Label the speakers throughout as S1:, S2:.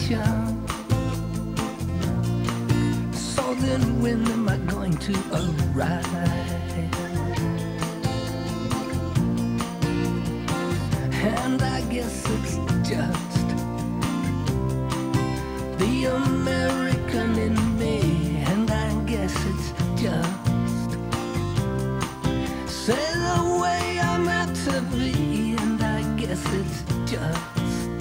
S1: question. So then when am I going to arrive? And I guess it's just the American in me, and I guess it's just say the way I'm meant to be, and I guess it's just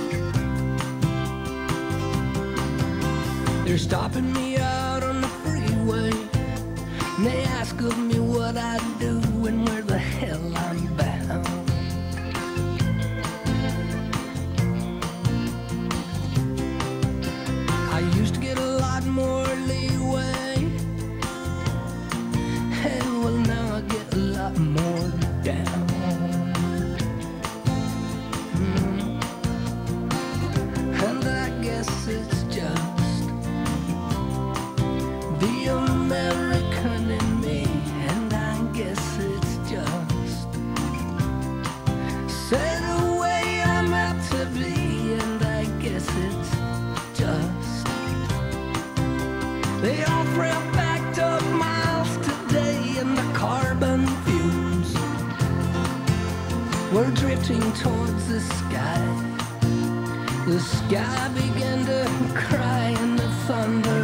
S1: they're stopping me out on the freeway, and they ask of me what I do and where the hell I'm bound. I used to get a lot more leeway, and well now I get a lot more down. And I guess it's just the American in me, and I guess it's just say the way I'm meant to be, and I guess it's just they all ran backed up miles today, and the carbon fumes were drifting towards the sky. The sky began to cry and the thunder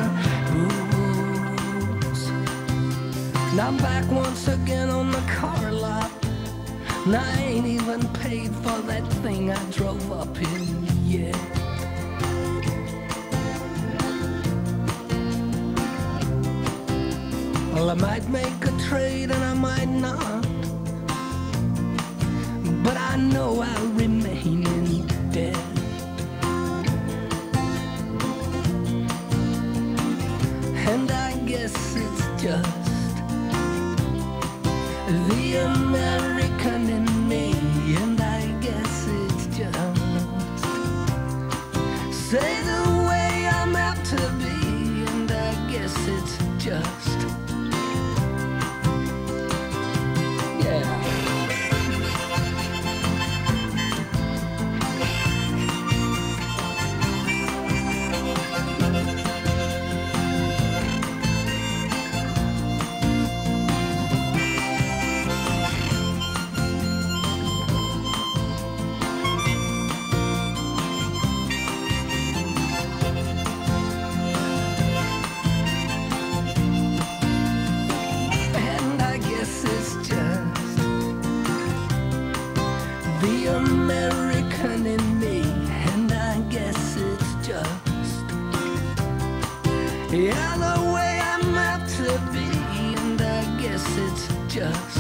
S1: booms. Now I'm back once again on the car lot, and I ain't even paid for that thing I drove up in yet. Well, I might make a trade and I might not, but I know I'll remain in debt. And I guess it's just the American in me, and I guess it's just say the way I'm apt to be, and I guess it's just the American in me, and I guess it's just yeah, the way I'm meant to be, and I guess it's just